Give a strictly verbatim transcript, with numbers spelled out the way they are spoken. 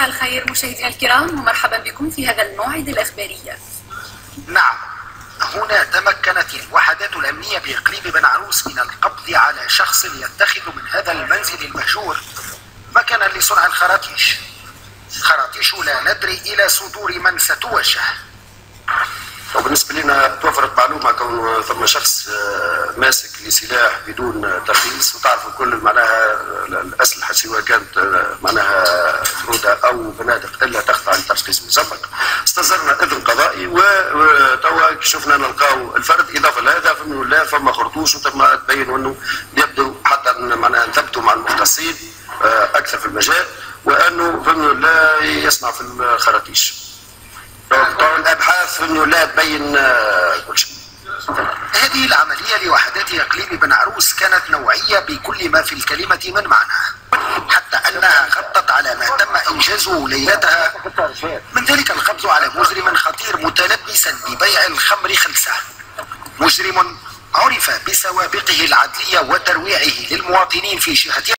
مساء الخير مشاهدينا الكرام ومرحبا بكم في هذا الموعد الإخباري. نعم، هنا تمكنت الوحدات الأمنية بإقليم بن عروس من القبض على شخص يتخذ من هذا المنزل المهجور مكانا لصنع الخراطيش. خراطيش لا ندري إلى صدور من ستوجه. وبالنسبة لنا توفرت معلومة كون ثم شخص ماسك لسلاح بدون ترخيص، وتعرفوا الكل معناها الأسلحة سواء كانت معناها فرودة أو بنادق إلا تخضع لترخيص مسبق. استظهرنا إذن قضائي وتوا شفنا نلقاو الفرد. إضافة لهذا فمن لا فما خرطوش وتم تبين أنه يبدو حتى معناها نثبتوا مع المختصين أكثر في المجال وأنه فمن لا يصنع في الخراطيش. الابحاث انه لا تبين كل شيء. هذه العمليه لوحدات اقليم بن عروس كانت نوعيه بكل ما في الكلمه من معنى، حتى انها غطت على ما تم انجازه ليلتها، من ذلك القبض على مجرم خطير متلبسا ببيع الخمر خلسه. مجرم عرف بسوابقه العدليه وترويعه للمواطنين في جهه